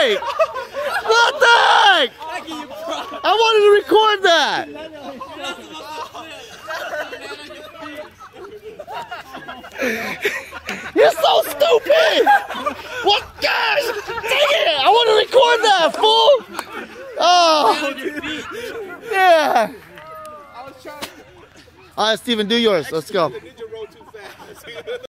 heck? What the heck? I wanted to record that. You're so stupid. What, guys? Dang it! I want to record that, fool. Oh. Yeah. All right, Steven, do yours. Let's go.